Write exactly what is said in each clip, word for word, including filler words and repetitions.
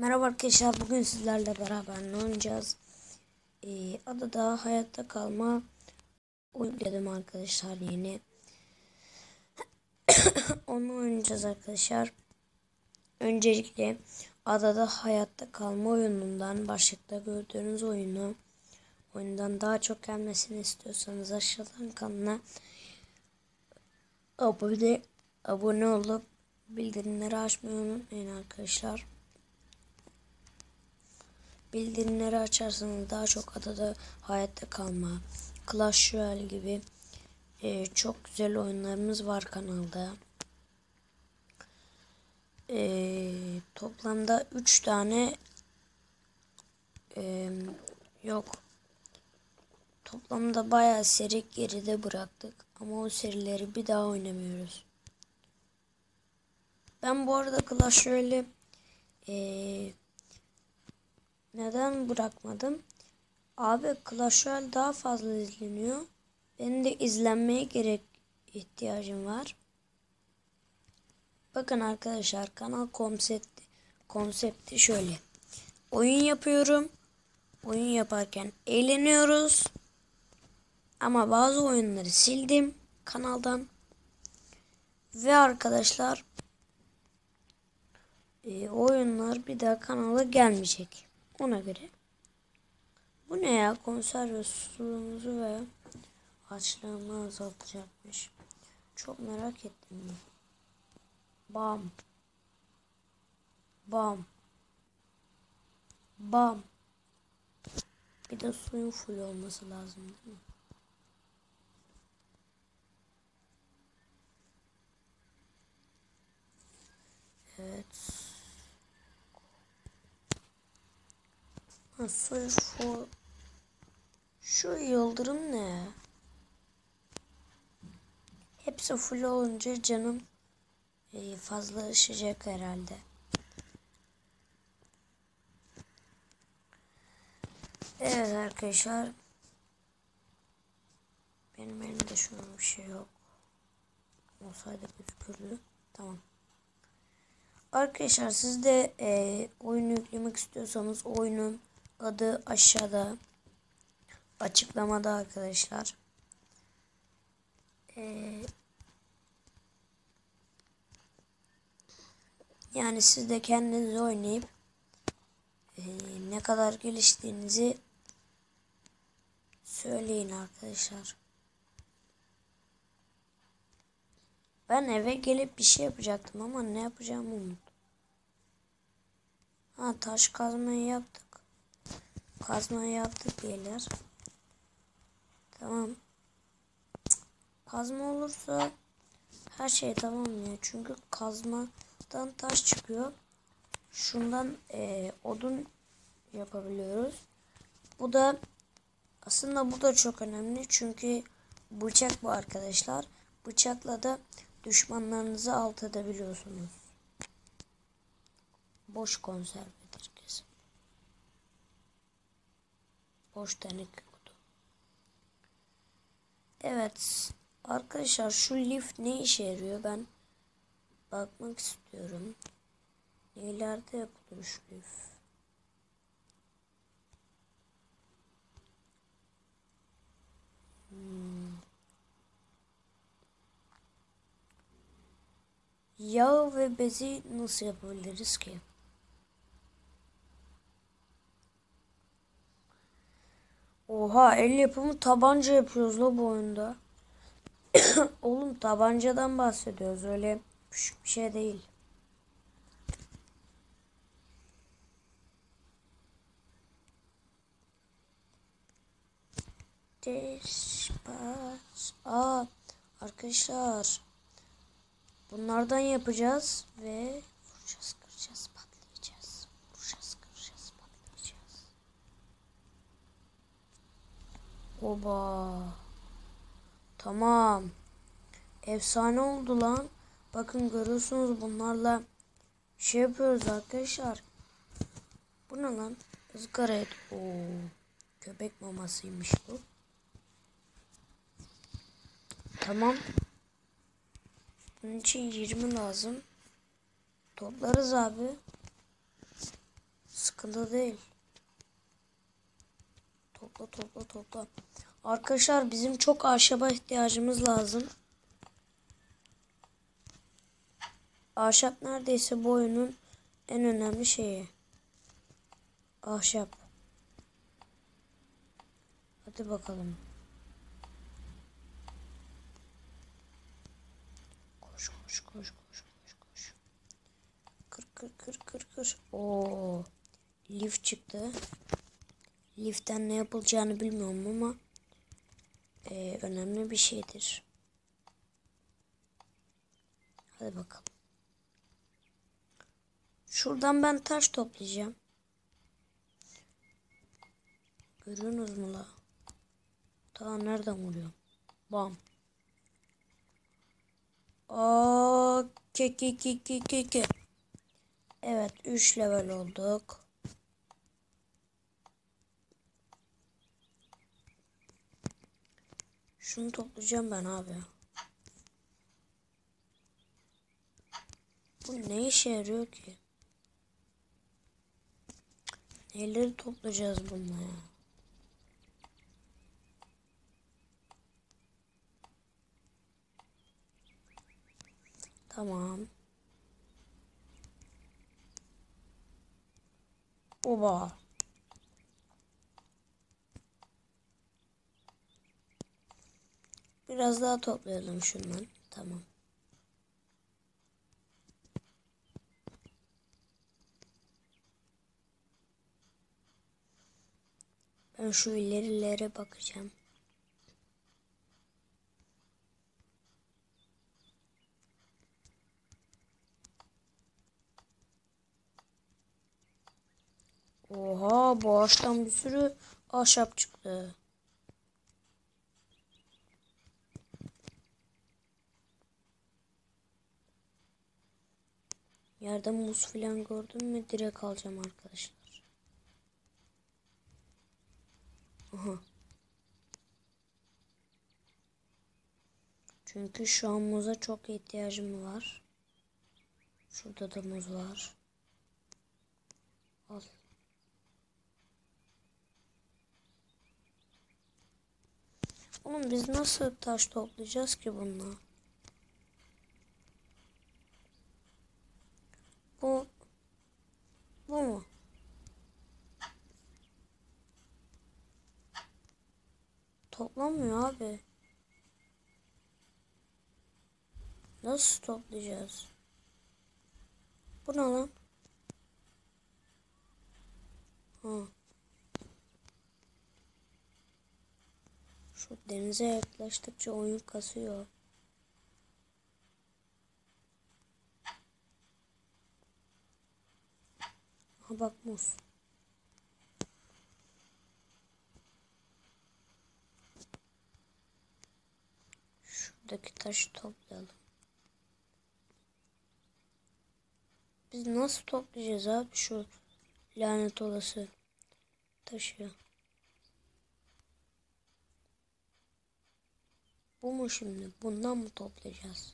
Merhaba arkadaşlar, bugün sizlerle beraber ne oynayacağız? Ee, adada hayatta kalma oyun dedim arkadaşlar, yeni. Onu oynayacağız arkadaşlar. Öncelikle adada hayatta kalma oyunundan, başlıkta gördüğünüz oyunu, oyundan daha çok gelmesini istiyorsanız aşağıdan kanala abone, abone olup bildirimleri açmayı unutmayın arkadaşlar. Bildirimleri açarsanız daha çok adada hayatta kalma, Clash Royale gibi e, çok güzel oyunlarımız var kanalda. E, toplamda üç tane e, yok. Toplamda bayağı seri geride bıraktık ama o serileri bir daha oynamıyoruz. Ben bu arada Clash Royale'i e, neden bırakmadım? Abi Clash Royale daha fazla izleniyor. Benim de izlenmeye gerek ihtiyacım var. Bakın arkadaşlar, kanal konsepti, konsepti şöyle. Oyun yapıyorum. Oyun yaparken eğleniyoruz. Ama bazı oyunları sildim kanaldan. Ve arkadaşlar e, oyunlar bir daha kanala gelmeyecek. Ona göre. Bu ne ya? Konserve suyumuzu ve açlığını azaltacakmış. Çok merak ettim ben. Bam. Bam. Bam. Bir de suyun full olması lazım değil mi? Evet. Ha, suyu full. Şu yıldırım ne? Hepsi full olunca canım fazla ışıyacak herhalde. Evet arkadaşlar. Benim elimde şu an bir şey yok. Olsaydı gözükürdü. Tamam. Arkadaşlar siz de e, oyunu yüklemek istiyorsanız oyunun adı aşağıda açıklamada arkadaşlar. E, yani siz de kendiniz oynayıp e, ne kadar geliştiğinizi söyleyin arkadaşlar. Ben eve gelip bir şey yapacaktım ama ne yapacağımı unuttum. Ha, taş kazmayı yaptık. Kazmayı yaptık beyler. Tamam. Kazma olursa her şey tamam ya. Çünkü kazmadan taş çıkıyor. Şundan e, odun yapabiliyoruz. Bu da aslında bu da çok önemli. Çünkü bıçak bu arkadaşlar. Bıçakla da düşmanlarınızı alt edebiliyorsunuz. Boş konservedir kesin. Boş teneke kutu. Evet. Arkadaşlar şu lif ne işe yarıyor? Ben bakmak istiyorum. Nelerde yapılır şu lif? Hmm. Yağ ve bezi nasıl yapabiliriz ki? Oha, el yapımı tabanca yapıyoruz la bu oyunda. Oğlum, tabancadan bahsediyoruz, öyle küçük bir şey değil. Dispatch. Aa, arkadaşlar bunlardan yapacağız ve vuracağız, kıracağız, patlayacağız. Vuracağız, kıracağız, patlayacağız. Oba. Tamam. Efsane oldu lan. Bakın görüyorsunuz, bunlarla şey yapıyoruz arkadaşlar. Bu ne lan? Izgara et. Oo. Köpek mamasıymış bu. Tamam. Bunun için yirmi lazım. Toplarız abi. Sıkıntı değil. Topla topla topla. Arkadaşlar bizim çok ahşaba ihtiyacımız lazım. Ahşap neredeyse bu oyunun en önemli şeyi. Ahşap. Hadi bakalım. Koş koş koş koş koş koş. Kır kır kır kır kır. Oo. Lif çıktı. Liften ne yapılacağını bilmiyorum ama e, önemli bir şeydir. Hadi bakalım. Şuradan ben taş toplayacağım. Görüyorsunuz mu la? Ta nereden vuruyor? Bam. Aa, ke ke ke ke ke ke. Evet, üç level olduk. Şunu toplayacağım ben abi. Bu ne işe yarıyor ki? Neleri toplayacağız bununla ya? Tamam. Oba. Biraz daha toplayalım şundan. Tamam. Ben şu ilerilere bakacağım. Oha, bu ağaçtan bir sürü ahşap çıktı. Yerde muz falan gördüm mü direkt alacağım arkadaşlar. Aha. Çünkü şu an muza çok ihtiyacım var. Şurada da muz var. Al. Oğlum biz nasıl taş toplayacağız ki bununla? Bu bu mu? Toplamıyor abi. Nasıl toplayacağız? Bu ne lan? Ha. Şu denize yaklaştıkça oyun kasıyor. Ha bak muz. Şuradaki taşı toplayalım. Biz nasıl toplayacağız abi şu lanet olası taşı? Bu mu şimdi? Bundan mı toplayacağız?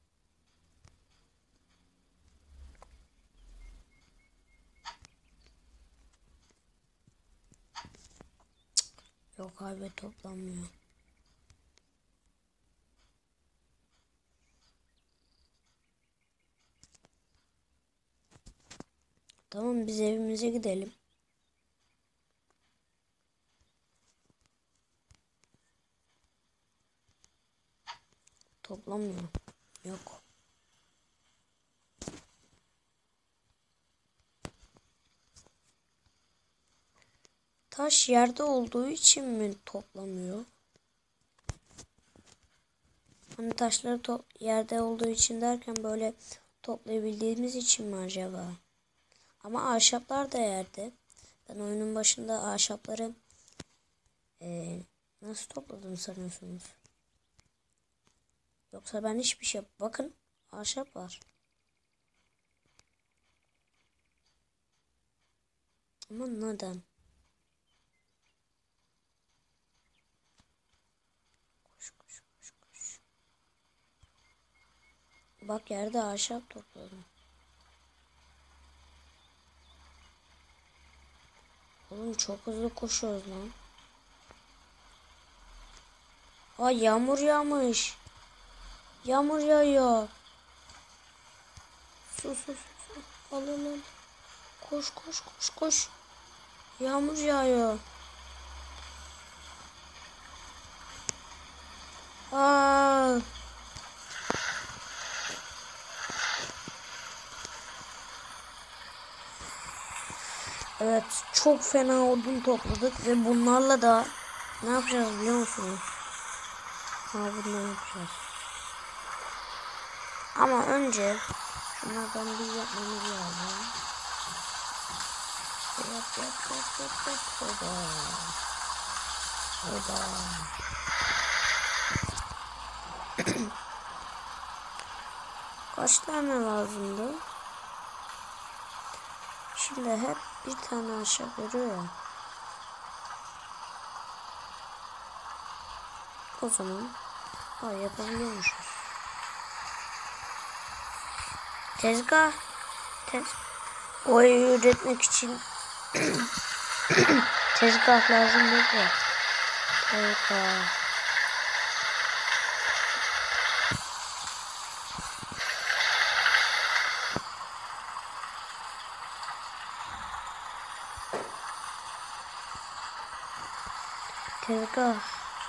Yok abi, toplanmıyor. Tamam, biz evimize gidelim. Toplanmıyor. Yok. Taş yerde olduğu için mi toplamıyor? Hani taşları to yerde olduğu için derken böyle toplayabildiğimiz için mi acaba? Ama ahşaplar da yerde. Ben oyunun başında ahşapları ee, nasıl topladım sanıyorsunuz? Yoksa ben hiçbir şey... Bakın, ahşap var. Ama neden? Koş koş koş koş. Bak, yerde ahşap topladım. Oğlum çok hızlı koşuyoruz lan. Aa, yağmur yağmış. Yağmur yağıyor. Su su su su. Al al al. Koş koş koş koş. Yağmur yağıyor. Aa. Evet, çok fena odun topladık ve bunlarla da ne yapacağız biliyor musunuz? Ha, bunu yapacağız. Ama önce şunlardan bir yapmamız lazım. Yap yap yap yap yap. Oda. Oda. Kaç tane lazımdı? Şimdi hep bir tane aşağı görüyor ya. O zaman ha, yapabiliyormuşuz. Tezgah. Tez Oy üretmek için tezgah lazım değil mi? Tezgah. Tezgah.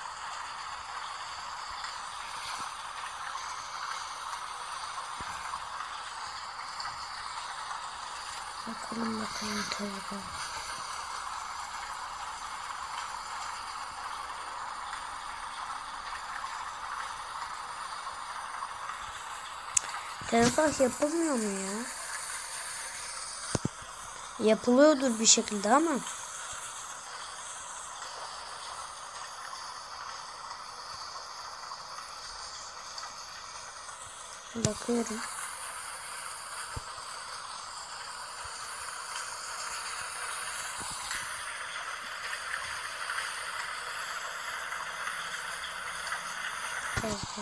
Bakalım bakalım tezgah. Tezgah yapılmıyor mu ya? Yapılıyordur bir şekilde ama. Bakıyorum. Tezgah.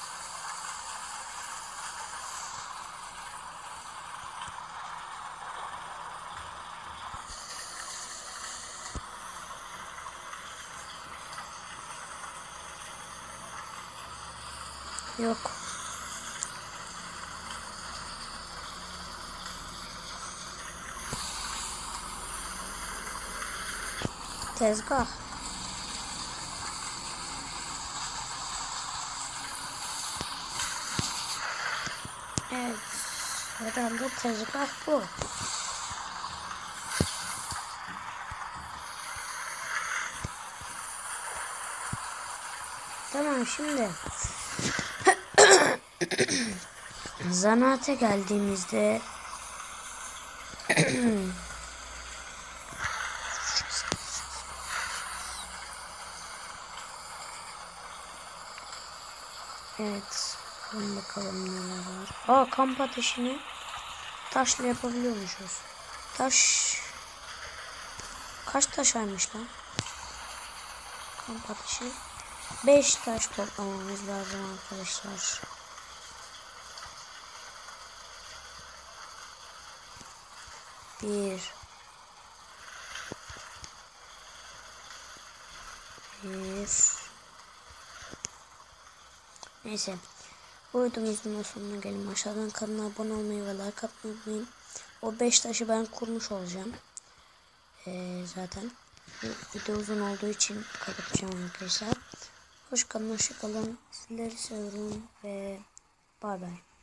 Yok. Tezgah. Evet. Herhalde tezgah bu. Tamam, şimdi zanaate geldiğimizde evet, bakalım bakalım neler var. Aa, kamp ateşini taşla yapabiliyormuşuz. Taş kaç taş aymış lan? Kamp ateşi beş taş toplamamız lazım arkadaşlar. Bir Bir Neyse, bu videomuzun sonuna gelin. Aşağıdan kanala abone olmayı ve like atmayı unutmayın. O beş taşı ben kurmuş olacağım. Ee, zaten bu video uzun olduğu için kapatacağım arkadaşlar. Hoş kalın, hoşça kalın. Sizleri seviyorum ve bay bay.